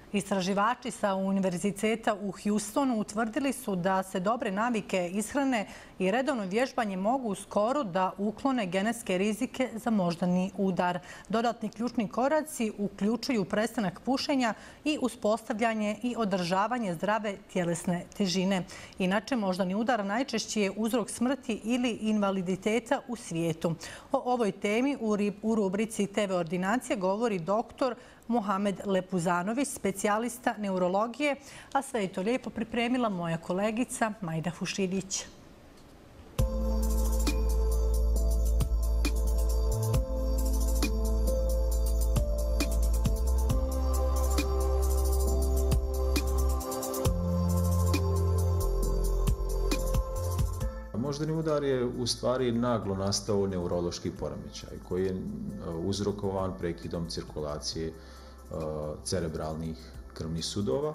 Istraživači sa Univerziteta u Houstonu utvrdili su da se dobre navike ishrane i redovno vježbanje mogu skoro da uklone genetske rizike za moždani udar. Dodatni ključni koraci uključuju prestanak pušenja i uspostavljanje i održavanje zdrave tjelesne težine. Inače, moždani udar najčešći je uzrok smrti ili invaliditeta u svijetu. O ovoj temi u rubrici TV ordinacije govori doktor Mohamed Lepuzanović, specijalista neurologije, a sve je to lijepo pripremila moja kolegica Majda Fuširić. Moždani udar je u stvari naglo nastao neurološki poremećaj koji je uzrokovan prekidom cirkulacije cerebralnih krvnih sudova.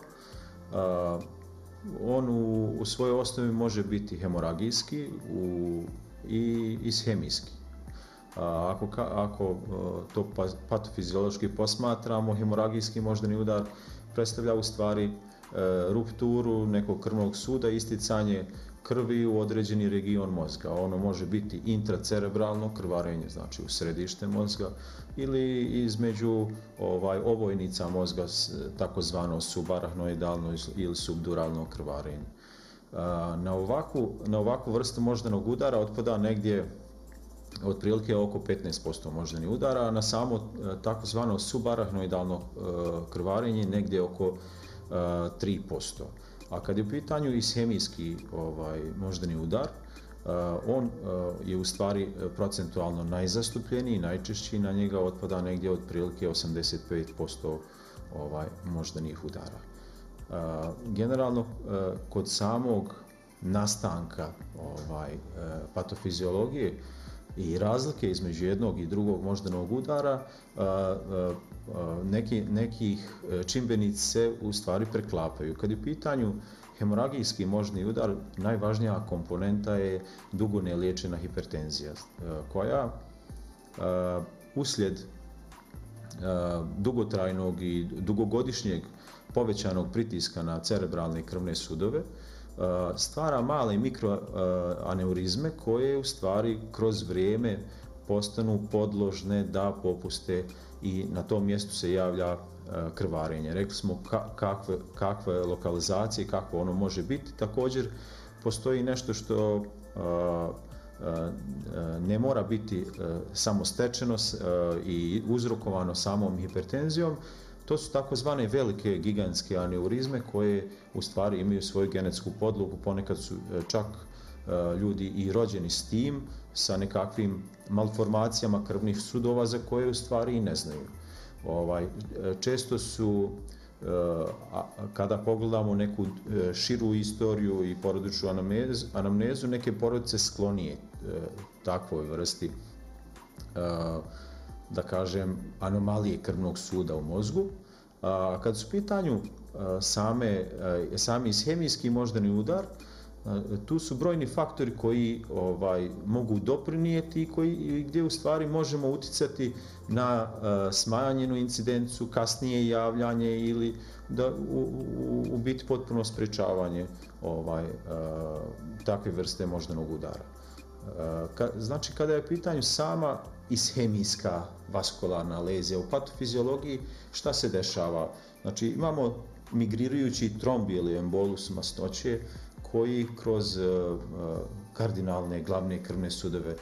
On u svojoj osnovi može biti hemoragijski i ishemijski. Ako to patofiziološki posmatramo, hemoragijski moždani udar predstavlja u stvari rupturu nekog krvnog suda, isticanje krvi u određeni region mozga. Ono može biti intracerebralno krvarenje, znači u središte mozga, ili između ovojnica mozga, takozvano subarahnoidalno ili subduralno krvarenje. Na ovakvu vrstu moždanog udara otpada negdje otprilike oko 15% moždanih udara, a na samo takozvano subarahnoidalno krvarenje negdje oko 3%. A kad je u pitanju ishemijski moždani udar, on je u stvari procentualno najzastupljeniji i najčešći, na njega otpada negdje otprilike 85% moždanih udara. Generalno, kod samog nastanka patofiziologije i razlike između jednog i drugog moždanog udara, nekih čimbenici se u stvari preklapaju. Kad je u pitanju hemoragijski moždani udar, najvažnija komponenta je dugo neliječena hipertenzija, koja uslijed dugotrajnog i dugogodišnjeg povećanog pritiska na cerebralne krvne sudove stvara male mikroaneurizme koje u stvari kroz vrijeme postanu podložne da popuste i na tom mjestu se javlja krvarenje. Rekli smo kakve lokalizacije, kakvo ono može biti. Također postoji nešto što ne mora biti samo stečeno i uzrokovano samom hipertenzijom. To su takozvane velike gigantske aneurizme koje u stvari imaju svoju genetsku podlogu. Ponekad su čak ljudi i rođeni s tim, sa nekakvim malformacijama krvnih sudova za koje u stvari i ne znaju. Često su, kada pogledamo neku širu istoriju i porodičnu anamnezu, neke porodice sklonije takvoj vrsti, da kažem, anomalije krvnog suda u mozgu. Kad su u pitanju sami ishemijski moždani udar, tu su brojni faktori koji mogu doprinijeti i gdje u stvari možemo utjecati na smanjenu incidencu, kasnije javljanje ili da u biti potpuno sprečavanje takve vrste moždanog udara. Znači, kada je u pitanju sama ishemijska vaskularna lezija u patofiziologiji, šta se dešava? Znači, imamo migrirajući trombi ili embolus masnoće koji kroz kardinalne glavne krvne sudove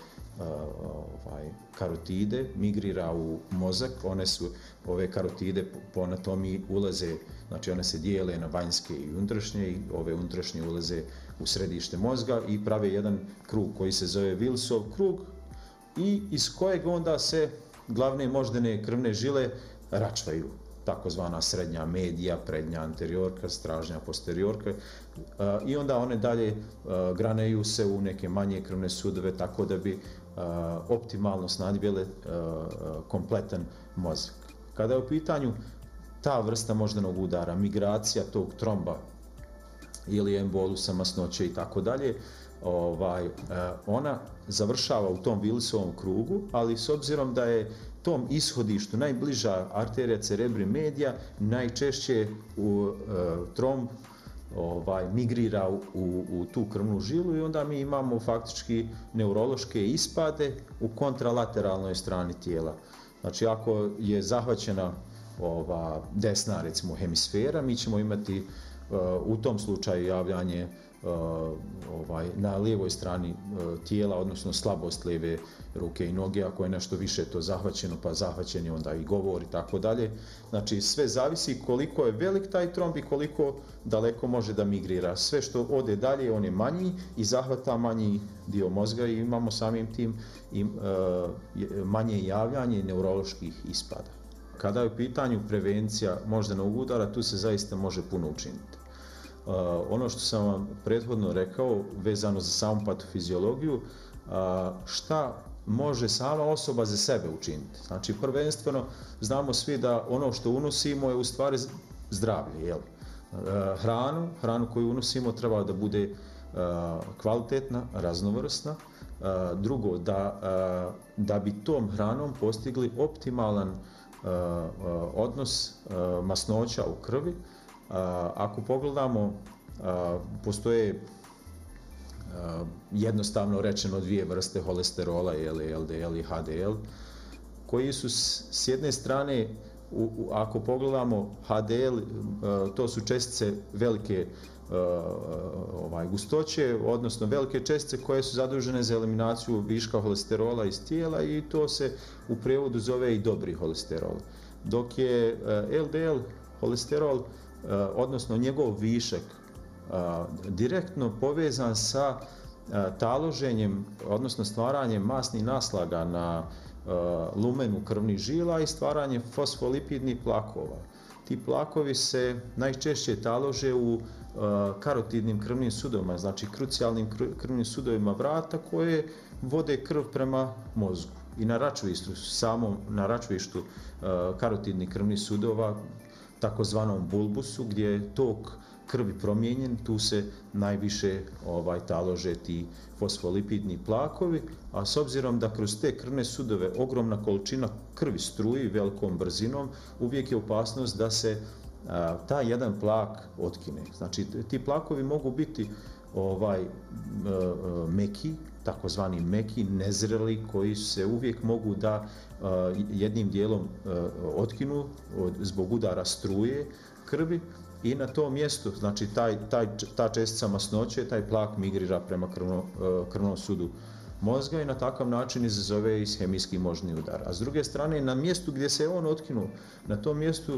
karotide migrira u mozak. Ove karotide po anatomiji ulaze, znači one se dijele na vanjske i unutrašnje, i ove unutrašnje ulaze u središte mozga i prave jedan krug koji se zove Wilsov krug i iz kojeg onda se glavne moždane krvne žile račvaju. Takozvana srednja medija, prednja anteriorka, stražnja posteriorka, i onda one dalje graneju se u neke manje krvne sudove tako da bi optimalno snadbile kompletan mozak. Kada je u pitanju ta vrsta moždanog udara, migracija tog tromba ili embolusa, masnoće i tako dalje, ona završava u tom Wilsovom krugu, ali s obzirom da je tom ishodištu najbliža arterija cerebri media najčešće tromb migrira u tu krvnu žilu i onda mi imamo faktički neurološke ispade u kontralateralnoj strani tijela. Znači, ako je zahvaćena desna, recimo, hemisfera, mi ćemo imati u tom slučaju javljanje na lijevoj strani tijela, odnosno slabost lijeve ruke i noge, ako je nešto više to zahvaćeno, pa zahvaćen je onda i govor i tako dalje. Znači, sve zavisi koliko je velik taj tromb i koliko daleko može da migrira. Sve što ode dalje, on je manji i zahvata manji dio mozga i imamo samim tim manje javljanje neuroloških ispada. Kada je u pitanju prevencija moždanog udara, tu se zaista može puno učiniti. Ono što sam vam prethodno rekao, vezano za samu patofiziologiju, šta može sama osoba za sebe učiniti. Znači, prvenstveno, znamo svi da ono što unosimo je u stvari zdravlje. Hranu koju unosimo treba da bude kvalitetna, raznovrsna. Drugo, da bi tom hranom postigli optimalan odnos masnoća u krvi. Ako pogledamo, postoje jednostavno rečeno dvije vrste holesterola, LDL i HDL, koji su s jedne strane, ako pogledamo HDL, to su čestice velike gustoće, odnosno velike čestice koje su zadužene za eliminaciju viška holesterola iz tijela i to se u prijevodu zove i dobri holesterol. Dok je LDL holesterol, odnosno njegov višak, direktno povezan sa taloženjem, odnosno stvaranjem masnih naslaga na lumenu krvnih žila i stvaranjem fosfolipidnih plakova. Ti plakovi se najčešće talože u karotidnim krvnim sudovima, znači krucijalnim krvnim sudovima vrata koje vode krv prema mozgu. I na račvištu, samom na račvištu karotidnih krvnih sudova, takozvanom bulbusu, gdje je tok krvi promijenjen, tu se najviše talože ti fosfolipidni plakovi, a s obzirom da kroz te krvne sudove ogromna količina krvi struji velikom brzinom, uvijek je opasnost da se taj jedan plak otkine. Znači, ti plakovi mogu biti meki, takozvani meki, nezreli, koji se uvijek mogu da jednim dijelom otkinu zbog udara struje krvi i na tom mjestu, znači ta čestica masnoće, taj plak migrira prema krvnom sudu mozga i na takav način izazove ishemijski moždani udar. A s druge strane, na mjestu gdje se on otkinuo, na tom mjestu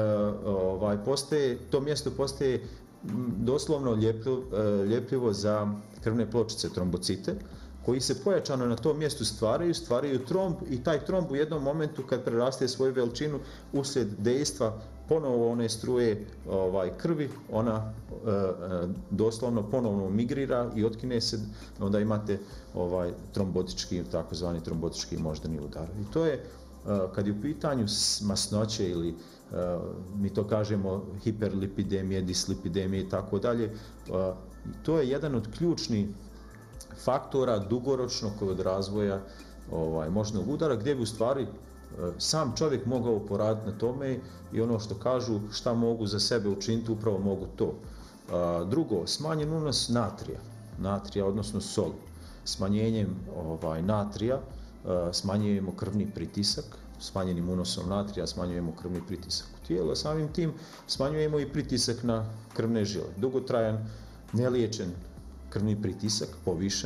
postaje doslovno ljepljivo za krvne pločice, trombocite, koji se pojačano na tom mjestu stvaraju tromb i taj tromb u jednom momentu kad preraste svoju veličinu uslijed dejstva ponovo one struje krvi, ona doslovno ponovno migrira i otkine se, onda imate trombotički, takozvani trombotički moždani udar. I to je, kad je u pitanju masnoće ili mi to kažemo hiperlipidemije, dislipidemije i tako dalje, to je jedan od ključnih faktora dugoročno kod razvoja moždanog udara, gdje bi u stvari sam čovjek mogao poraditi na tome i ono što kažu šta mogu za sebe učiniti, upravo mogu to. Drugo, smanjen unos natrija odnosno soli. Smanjenjem natrija smanjujemo krvni pritisak, smanjenim unosom natrija smanjujemo krvni pritisak u tijelu, a samim tim smanjujemo i pritisak na krvne žile. Dugotrajan, neliječen krvni pritisak, povišen,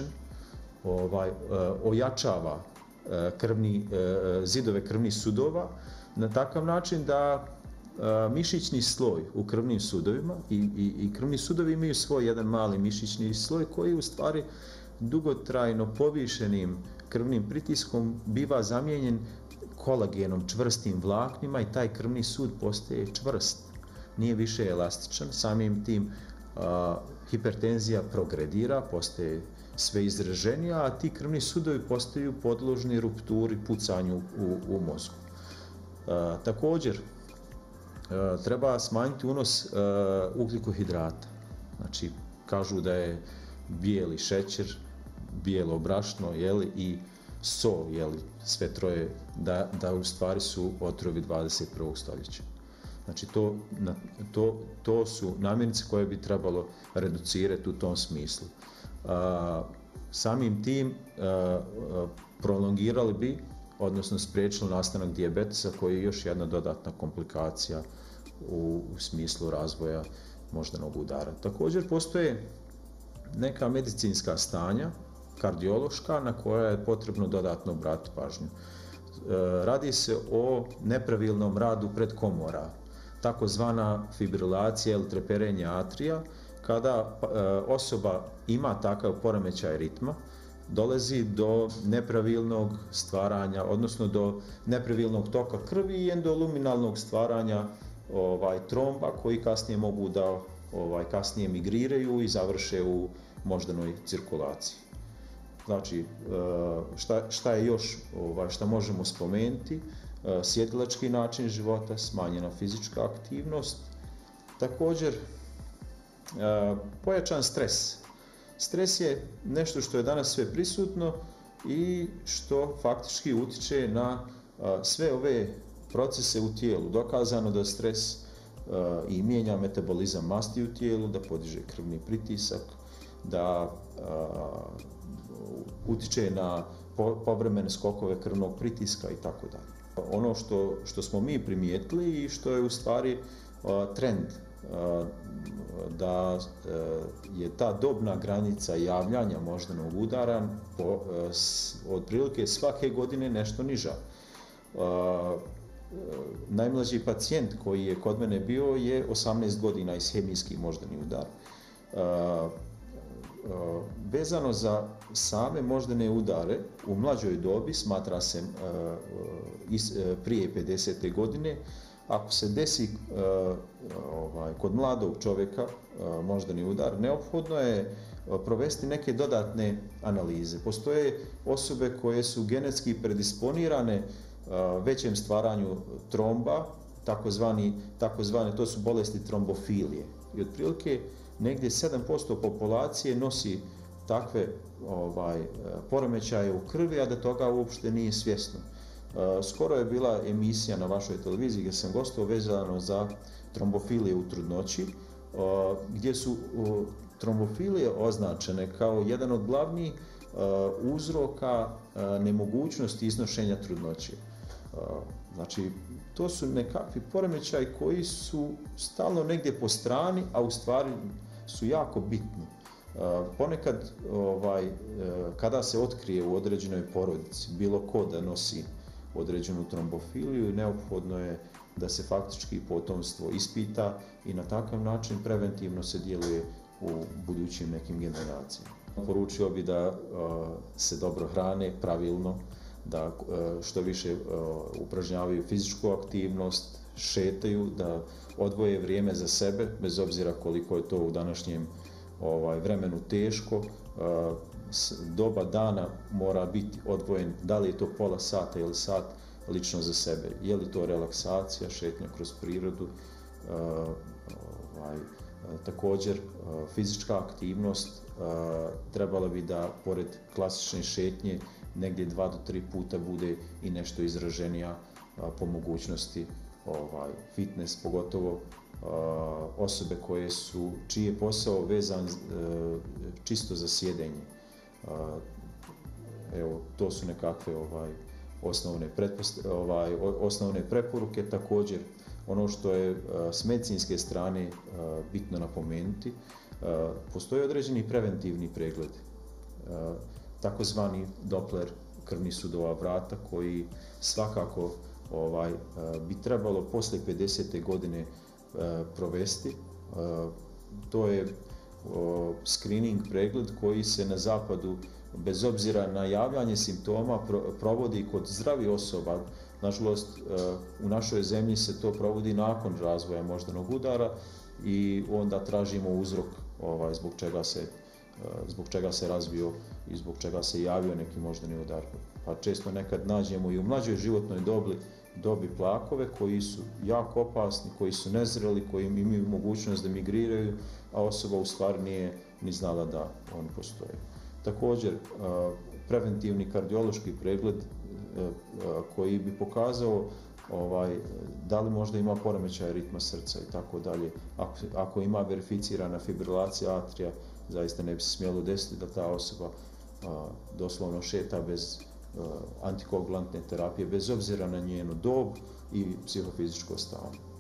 ojačava zidove krvnih sudova na takav način da mišićni sloj u krvnim sudovima i krvni sudovi imaju svoj jedan mali mišićni sloj koji u stvari dugotrajno povišenim krvnim pritiskom biva zamijenjen kolagenom, čvrstim vlaknima i taj krvni sud postaje čvrst, nije više elastičan, samim tim hipertenzija progredira, postaje sve izraženija, a ti krvni sudovi postaju podložni rupturi, pucanju u mozgu. Također, treba smanjiti unos ugljikohidrata. Znači, kažu da je bijeli šećer, bijelo brašno i so, sve troje, da u stvari su otrovi 21. stoljeća. Znači, to su namirnice koje bi trebalo reducirati u tom smislu. Samim tim prolongirali bi, odnosno spriječili nastanak dijabetesa, koji je još jedna dodatna komplikacija u smislu razvoja moždanog udara. Također postoje neka medicinska stanja, kardiološka, na koja je potrebno dodatno obratiti pažnju. Radi se o nepravilnom radu predkomora, takozvana fibrilacija ili treperenje atrija. Kada osoba ima takav poremećaj ritma, dolazi do nepravilnog stvaranja, odnosno do nepravilnog toka krvi i endoluminalnog stvaranja tromba, koji kasnije mogu da kasnije migriraju i završe u moždanoj cirkulaciji. Znači, šta je još, šta možemo spomenuti? Sjedilački način života, smanjena fizička aktivnost, također pojačan stres. Stres je nešto što je danas sve prisutno i što faktički utiče na sve ove procese u tijelu. Dokazano da stres i mijenja metabolizam masti u tijelu, da podiže krvni pritisak, da utiče na povremene skokove krvnog pritiska i tako dalje. Ono što smo mi primijetili i što je u stvari trend, da je ta dobna granica javljanja moždanog udara otprilike svake godine nešto niža. Najmlađi pacijent koji je kod mene bio je 18 godina ishemijski moždani udar. Vezano za same moždane udare, u mlađoj dobi, smatra se prije 50. godine, ako se desi kod mladog čovjeka moždani udar, neophodno je provesti neke dodatne analize. Postoje osobe koje su genetski predisponirane većem stvaranju tromba, takozvane, to su bolesti trombofilije. I otprilike negdje 7% populacije nosi takve poremećaje u krvi, a da toga uopšte nije svjesno. Skoro je bila emisija na vašoj televiziji gdje sam gostovao vezano za trombofilije u trudnoći, gdje su trombofilije označene kao jedan od glavnih uzroka nemogućnosti iznošenja trudnoće. Znači, to su nekakvi poremećaji koji su stalno negdje po strani, a u stvari su jako bitni. Ponekad, kada se otkrije u određenoj porodici bilo ko da nosi određenu trombofiliju, neophodno je da se faktički potomstvo ispita i na takav način preventivno se djeluje u budućim nekim generacijama. Poručio bi da se dobro hrane pravilno, da što više upražnjavaju fizičku aktivnost, šetaju, da odvoje vrijeme za sebe, bez obzira koliko je to u današnjem vremenu teško. Doba dana mora biti odvojen, da li je to pola sata ili sat lično za sebe. Je li to relaksacija, šetnja kroz prirodu, također fizička aktivnost trebala bi da pored klasične šetnje negdje 2 do 3 puta bude i nešto izraženija, po mogućnosti fitness, pogotovo osobe čiji je posao vezan čisto za sjedenje. Evo, to su nekakve osnovne preporuke. Također, ono što je s medicinske strane bitno napomenuti, postoje određeni preventivni pregled, takozvani Doppler krvnih sudova vrata, koji svakako bi trebalo poslije 50. godine provesti. To je screening pregled koji se na zapadu, bez obzira na javljanje simptoma, provodi kod zdravih osoba. Nažalost, u našoj zemlji se to provodi nakon razvoja moždanog udara i onda tražimo uzrok zbog čega se razvio i zbog čega se javio neki moždani udar. Pa često nekad nađemo i u mlađoj životnoj dobi plakove koji su jako opasni, koji su nezreli, koji imaju mogućnost da migriraju, a osoba u stvari nije ni znala da oni postoje. Također, preventivni kardiološki pregled koji bi pokazao da li možda ima poremećaj ritma srca i tako dalje. Ako ima verificirana fibrilacija atrija, zaista ne bi se smjelo desiti da ta osoba doslovno šeta bez antikoagulantne terapije, bez obzira na njenu dob i psihofizičko stanje.